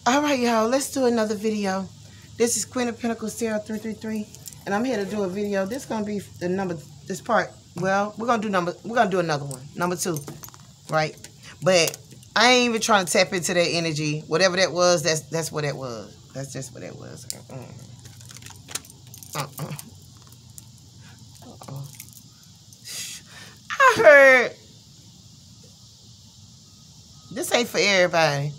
All right, y'all, let's do another video. This is Queen of Pentacles Tarot 333, and I'm here to do a video. This is gonna be the number. This part. Well, we're gonna do another one, number 2, right? But I ain't even trying to tap into that energy. Whatever that was, that's what it was. That's just what it was. I heard this ain't for everybody.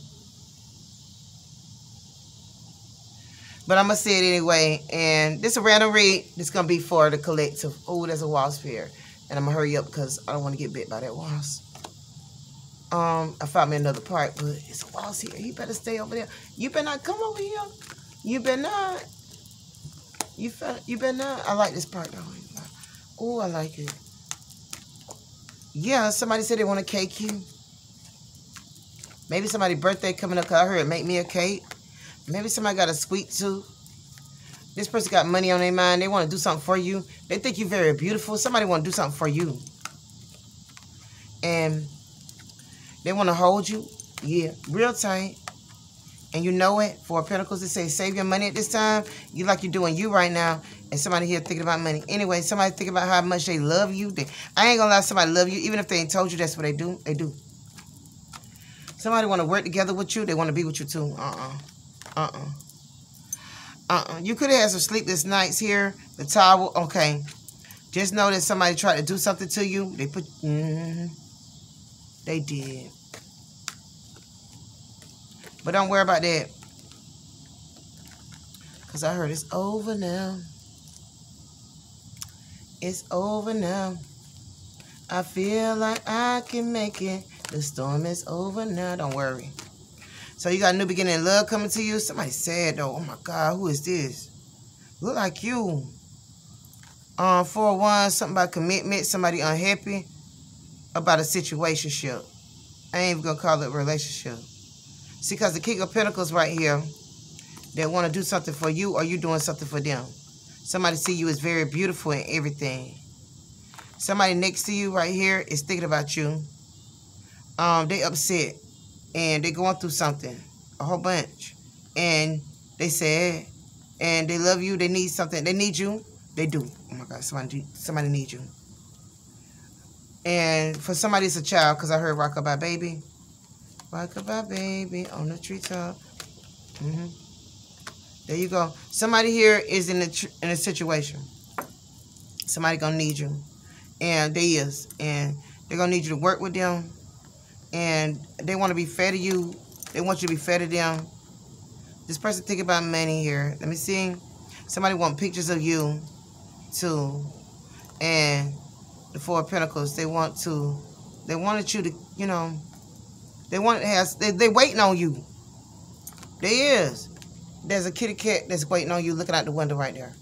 But I'm going to say it anyway. And this is a random read. This is going to be for the collective. Oh, there's a wasp here. And I'm going to hurry up because I don't want to get bit by that wasp. I found me another part, but it's a wasp here. You better stay over there. You better not come over here. You better not. You better not. I like this part though. Oh, I like it. Yeah, somebody said they want to cake you. Maybe somebody's birthday coming up because I heard make me a cake. Maybe somebody got a sweet tooth. This person got money on their mind. They want to do something for you. They think you're very beautiful. Somebody want to do something for you. And they want to hold you. Yeah, real tight. And you know it. For Pentacles, they say save your money at this time. You like you're doing you right now. And somebody here thinking about money. Anyway, somebody thinking about how much they love you. I ain't going to lie, somebody love you. Even if they ain't told you that's what they do. They do. Somebody want to work together with you. They want to be with you too. You could have had some sleepless nights here. The towel. Okay. Just know that somebody tried to do something to you. They put... They did. But don't worry about that. Because I heard it's over now. It's over now. I feel like I can make it. The storm is over now. Don't worry. So you got a new beginning of love coming to you. Somebody said though, oh my God, who is this? Look like you. 4-1, something about commitment. Somebody unhappy about a situationship. I ain't even gonna call it a relationship. See, because the King of Pentacles right here, they want to do something for you or you doing something for them. Somebody see you as very beautiful and everything. Somebody next to you right here is thinking about you. They upset and they going through something, a whole bunch. And they said, and they love you, they need something, they need you. They do. Oh my God, somebody needs you. And for somebody, it's a child, because I heard Rockabye Baby. Rockabye Baby on the treetop. There you go. Somebody here is in a situation. Somebody gonna need you. And they is. And they're gonna need you to work with them. And they want to be fair to you. They want you to be fair to them. This person thinking about money here. Let me see. Somebody want pictures of you too. And the 4 of Pentacles, they wanted you to, you know, they waiting on you. There is. There's a kitty cat that's waiting on you looking out the window right there.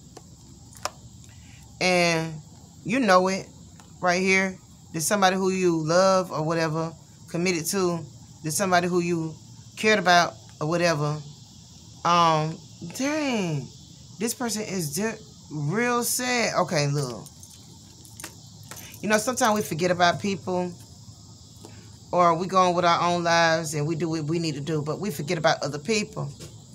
And you know it right here. There's somebody who you love or whatever, committed to. There's somebody who you cared about or whatever. Dang. This person is real sad. Okay, look. You know, sometimes we forget about people. Or we go on with our own lives and we do what we need to do. But we forget about other people.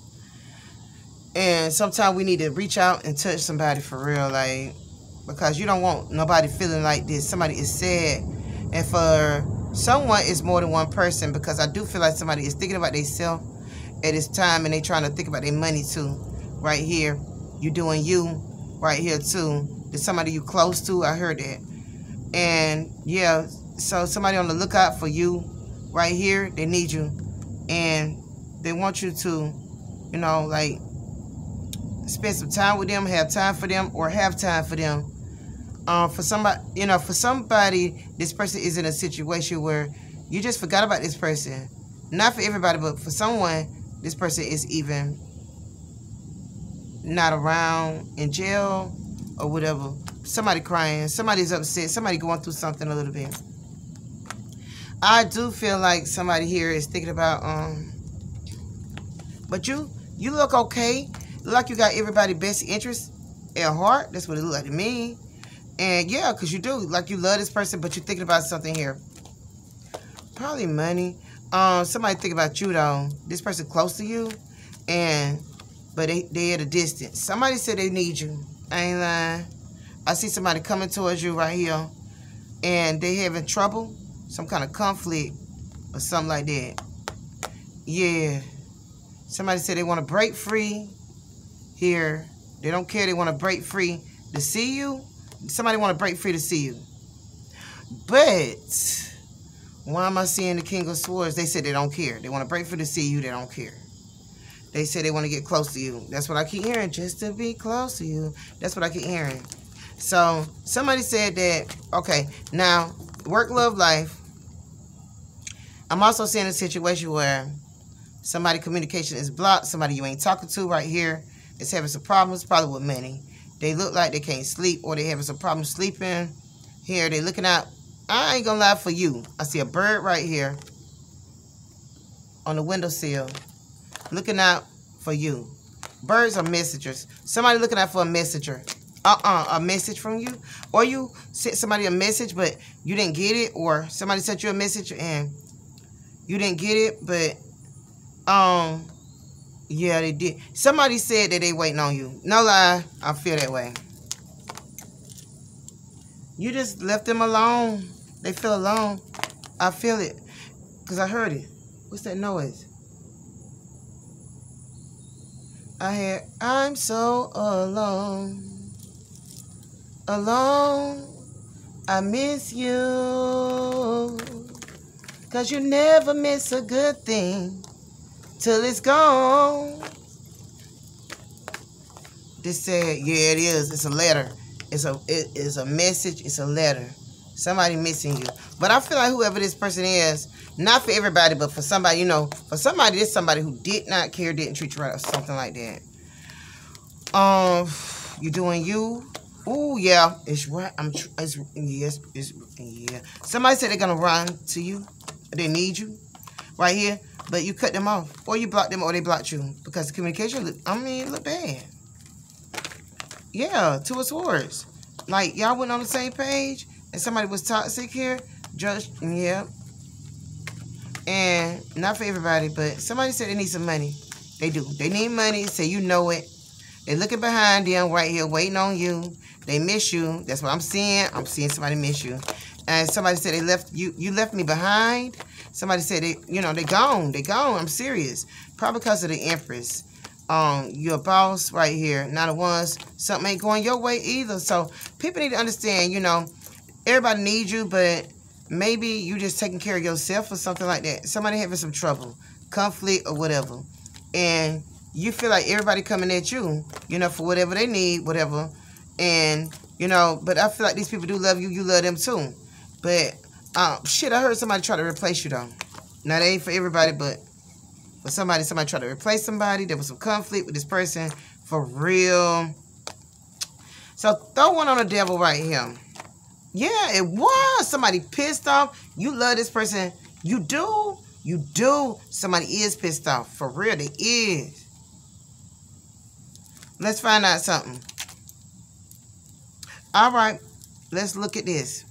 And sometimes we need to reach out and touch somebody for real. Like, because you don't want nobody feeling like this. Somebody is sad. And for someone, it's more than one person. Because I do feel like somebody is thinking about themselves at this time. And they trying to think about their money too. Right here. You doing you. Right here too. There's somebody you close to. I heard that. And yeah. So somebody on the lookout for you right here. They need you. And they want you to, you know, like, spend some time with them, have time for them, or have time for them. For somebody, you know, for somebody, this person is in a situation where you just forgot about this person. Not for everybody, but for someone, this person is even not around, in jail, or whatever. Somebody crying, somebody's upset, somebody going through something a little bit. I do feel like somebody here is thinking about, but you look okay. Look like you got everybody's best interest at heart. That's what it look like to me. And yeah, because you do. Like you love this person, but you're thinking about something here. Probably money. Somebody think about you though. This person close to you, but they at a distance. Somebody said they need you. I ain't lying. I see somebody coming towards you right here, and they having trouble, some kind of conflict or something like that. Yeah. Somebody said they want to break free here. They don't care. They want to break free to see you. Somebody want to break free to see you. But why am I seeing the King of Swords? They said they don't care. They want to break free to see you. They don't care. They said they want to get close to you. That's what I keep hearing. Just to be close to you. That's what I keep hearing. So somebody said that, okay, now work, love, life. I'm also seeing a situation where somebody communication is blocked. Somebody you ain't talking to right here is having some problems, probably with money. They look like they can't sleep, or they having some problems sleeping. Here, they looking out. I ain't gonna lie for you. I see a bird right here on the windowsill looking out for you. Birds are messengers. Somebody looking out for a messenger. A message from you. Or you sent somebody a message, but you didn't get it. Or somebody sent you a message and you didn't get it, but yeah, they did. Somebody said that they waiting on you. No lie, I feel that way. You just left them alone. They feel alone. I feel it. Because I heard it. What's that noise? I'm so alone. Alone. I miss you. Because you never miss a good thing till it's gone. This said, yeah, it is. It's a letter. It is a message. It's a letter. Somebody missing you. But I feel like whoever this person is, not for everybody, but for somebody, you know, for somebody, this somebody who did not care, didn't treat you right, or something like that. You doing you? Oh yeah, it's right. Yeah. Somebody said they're gonna run to you. They need you right here, but you cut them off, or you blocked them, or they blocked you because the communication. Look bad. Yeah, Two of Swords. Like, y'all went on the same page, and somebody was toxic here. Judge, yeah. And not for everybody, but somebody said they need some money. They do. They need money, so you know it. They're looking behind them right here, waiting on you. They miss you. That's what I'm seeing. I'm seeing somebody miss you. And somebody said they left you. You left me behind. Somebody said they gone. They gone. I'm serious. Probably because of the Empress. Your boss right here. Not the ones. Something ain't going your way either. So people need to understand, you know, everybody needs you, but maybe you just taking care of yourself or something like that. Somebody having some trouble, conflict or whatever. And you feel like everybody coming at you, you know, for whatever they need, whatever. And, you know, but I feel like these people do love you. You love them too. But, shit, I heard somebody try to replace you, though. Now, that ain't for everybody, but for somebody tried to replace somebody. There was some conflict with this person for real. So, throw one on the devil right here. Yeah, it was. Somebody pissed off. You love this person. You do. You do. Somebody is pissed off. For real, they is. Let's find out something. All right. Let's look at this.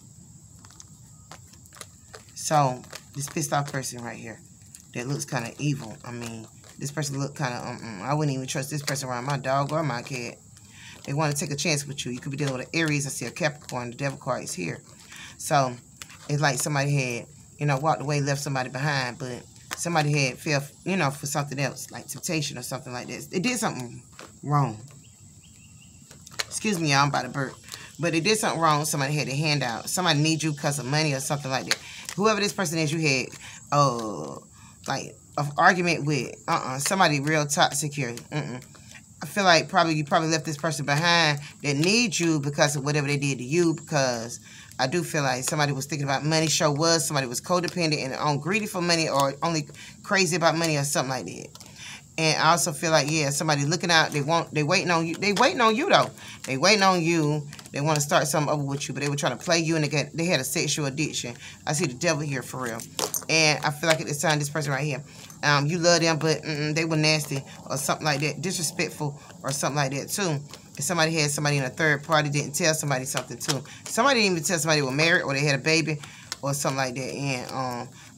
So, this pissed off person right here that looks kind of evil. I mean, this person look kind of, I wouldn't even trust this person around my dog or my cat. They want to take a chance with you. You could be dealing with an Aries. I see a Capricorn. The devil card is here. So, it's like somebody had, you know, walked away, left somebody behind, but somebody had fell, you know, for something else, like temptation or something like this. They did something wrong. Excuse me, y'all, I'm about to burp. But they did something wrong. Somebody had a handout. Somebody needs you because of money or something like that. Whoever this person is, you had, like, an argument with. Somebody real toxic here. I feel like you probably left this person behind that needs you because of whatever they did to you, because I do feel like somebody was thinking about money. Somebody was codependent and on greedy for money or only crazy about money or something like that. And I also feel like, yeah, somebody looking out, they waiting on you. They waiting on you, though. They waiting on you. They want to start something over with you, but they were trying to play you, and they had a sexual addiction. I see the devil here for real. And I feel like at this time, this person right here, you love them, but they were nasty or something like that, disrespectful or something like that, too. If somebody had somebody in a third party, didn't tell somebody something, too. Somebody didn't even tell somebody they were married or they had a baby or something like that. And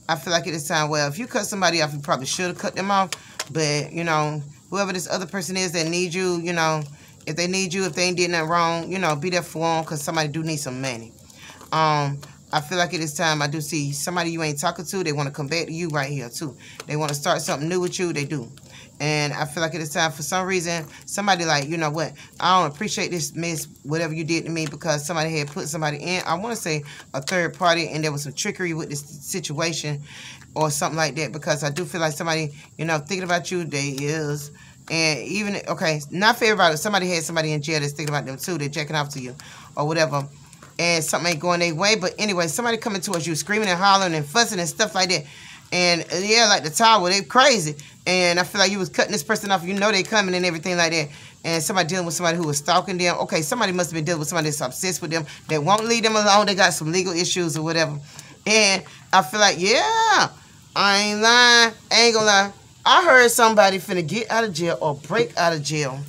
I feel like it is time. Well, if you cut somebody off, you probably should have cut them off. But, you know, whoever this other person is that needs you, you know, if they need you, if they ain't did nothing wrong, you know, be there for them because somebody do need some money. I feel like it is time. I do see somebody you ain't talking to. They want to come back to you right here, too. They want to start something new with you. They do. And I feel like it is time for some reason. Somebody like, you know what? I don't appreciate this, miss, whatever you did to me because somebody had put somebody in. I want to say a third party and there was some trickery with this situation or something like that because I do feel like somebody, you know, thinking about you, they is. And even, okay, not for everybody. Somebody had somebody in jail that's thinking about them too. They're jacking off to you or whatever. And something ain't going their way. But anyway, somebody coming towards you screaming and hollering and fussing and stuff like that. And yeah, like the tower, they crazy. And I feel like you was cutting this person off. You know they coming and everything like that. And somebody dealing with somebody who was stalking them. Okay, somebody must have been dealing with somebody that's obsessed with them. That won't leave them alone. They got some legal issues or whatever. And I feel like, yeah, I ain't lying. I ain't gonna lie. I heard somebody finna get out of jail or break out of jail.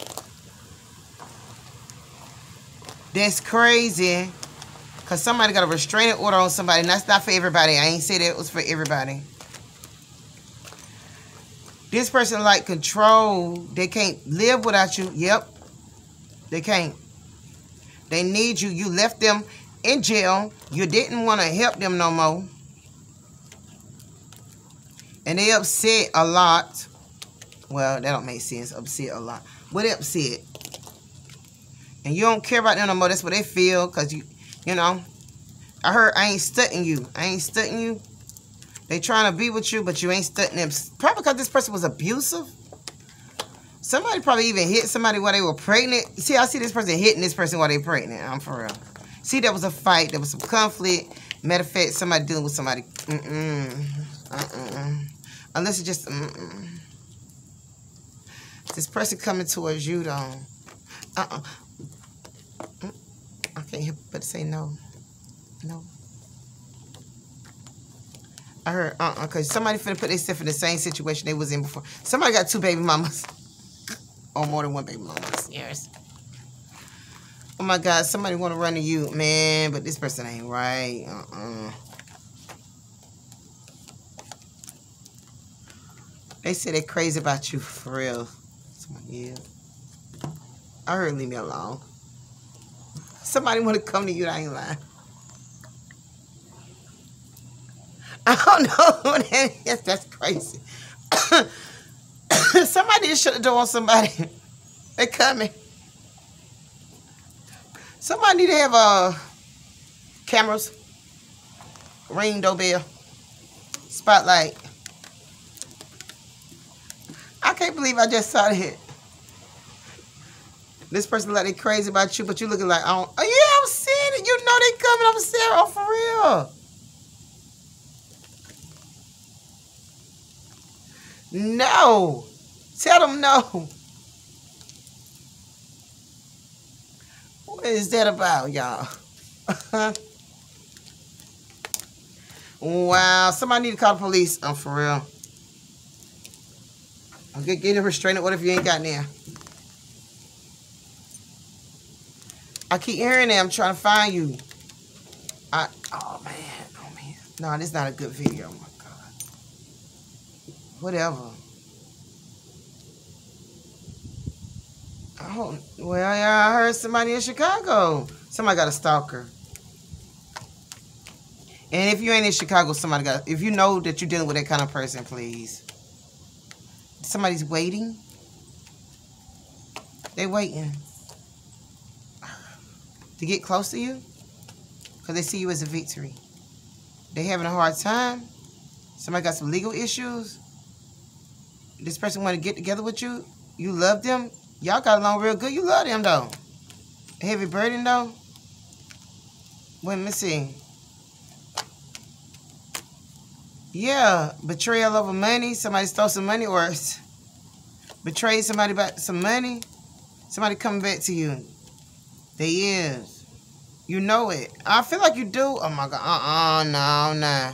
That's crazy. Because somebody got a restraining order on somebody. And that's not for everybody. I ain't say that it was for everybody. This person like control. They can't live without you. Yep. They can't. They need you. You left them in jail. You didn't want to help them no more. And they upset a lot. Well, that don't make sense. Upset a lot. But they upset. And you don't care about them no more. That's what they feel. Because you know. I heard I ain't stunting you. I ain't stunting you. They trying to be with you, but you ain't stunting them. Probably because this person was abusive. Somebody probably even hit somebody while they were pregnant. See, I see this person hitting this person while they pregnant. I'm for real. See, there was a fight. There was some conflict. Matter of fact, somebody dealing with somebody. Unless it's just, This person coming towards you, though. I can't help but say no. No. I heard, because somebody finna put themselves in the same situation they was in before. Somebody got 2 baby mamas. Or more than 1 baby mama. Yes. Oh my God, somebody want to run to you, man, but this person ain't right. They say they crazy about you, for real. Yeah. I heard leave me alone. Somebody want to come to you, I ain't lying. I don't know what that is. That's crazy. Somebody just shut the door on somebody. They coming. Somebody need to have cameras, ring doorbell, spotlight. I can't believe I just saw that. This person like they crazy about you, but you looking like, oh yeah, I'm seeing it. You know they coming. I'm seeing it. Oh, for real. No. Tell them no. What is that about, y'all? Wow. Somebody need to call the police. I'm for real. Okay, get a restraining order if you ain't got there. I keep hearing that. I'm trying to find you. Oh, man. Oh, man. No, this is not a good video. Oh, my God. Whatever. Oh, well, yeah, I heard somebody in Chicago. Somebody got a stalker. And if you ain't in Chicago, somebody got... If you know that you're dealing with that kind of person, please. Somebody's waiting. They waiting. To get close to you. Because they see you as a victory. They having a hard time. Somebody got some legal issues. This person want to get together with you. You love them. Y'all got along real good. You love them, though. Heavy burden, though. Wait, let me see. Yeah, betrayal over money. Somebody stole some money or betrayed somebody about some money. Somebody coming back to you. They is. You know it. I feel like you do. Oh, my God. No.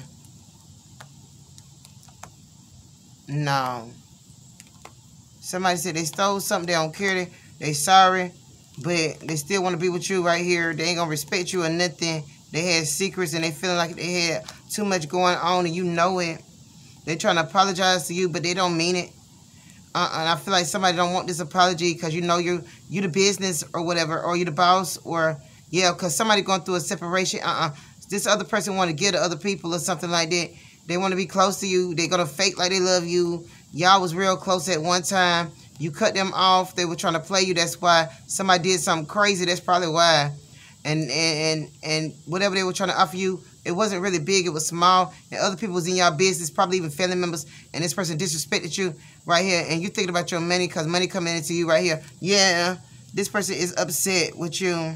No. Somebody said they stole something. They don't care. They sorry. But they still want to be with you right here. They ain't going to respect you or nothing. They had secrets and they feeling like they had too much going on and you know it. They're trying to apologize to you, but they don't mean it. And I feel like somebody don't want this apology because you know you the business or whatever, or you the boss, or yeah, because somebody going through a separation. This other person want to get to other people or something like that. They want to be close to you. They're gonna fake like they love you. Y'all was real close at one time. You cut them off. They were trying to play you. That's why somebody did something crazy. That's probably why. And whatever they were trying to offer you, it wasn't really big. It was small. And other people was in y'all business, probably even family members. And this person disrespected you right here. And you thinking about your money because money coming into you right here. Yeah, this person is upset with you.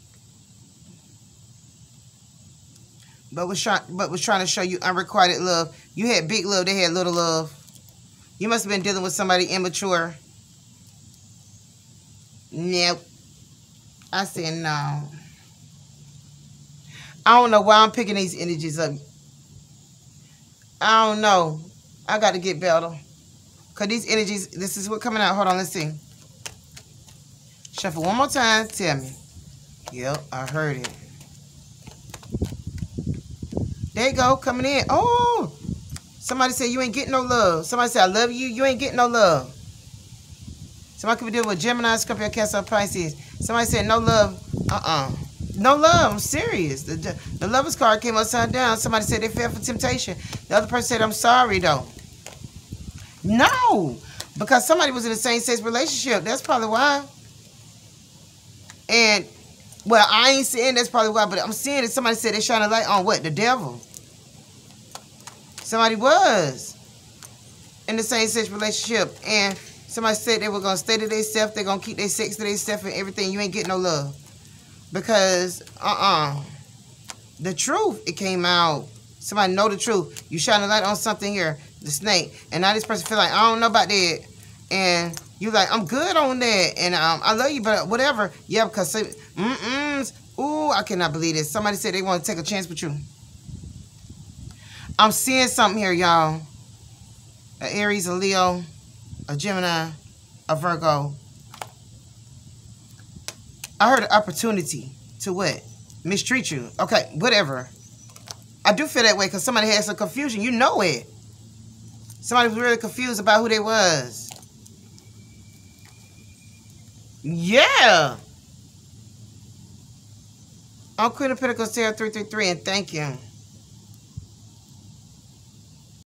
But was trying to show you unrequited love. You had big love. They had little love. You must have been dealing with somebody immature. Nope. I said no. I don't know why I'm picking these energies up. I don't know. I got to get better. Because these energies, this is what coming out. Hold on, let's see. Shuffle one more time. Tell me. Yep, I heard it. There you go, coming in. Oh, somebody said you ain't getting no love. Somebody said I love you. You ain't getting no love. Somebody could be dealing with Gemini, Scorpio, Cancer, Pisces. Somebody said no love. No love. I'm serious. The Lovers card came upside down. Somebody said they fell for temptation. The other person said I'm sorry though. No, because somebody was in the same sex relationship. That's probably why. And well, I ain't saying that's probably why, but I'm seeing that somebody said they shine a light on what? The devil. Somebody was in the same sex relationship, and somebody said they were going to stay to themselves, they're going to keep their sex to themselves and everything. You ain't getting no love. Because, the truth, it came out. Somebody know the truth. You shine a light on something here, the snake, and now this person feel like, I don't know about that. And you like, I'm good on that, and I love you, but whatever. Yeah, because, ooh, I cannot believe this. Somebody said they want to take a chance with you. I'm seeing something here, y'all. An Aries, a Leo, a Gemini, a Virgo. I heard an opportunity to what? Mistreat you. Okay, whatever. I do feel that way because somebody had some confusion. You know it. Somebody was really confused about who they was. Yeah. I'm Queen of Pentacles, Tarot 333, and thank you.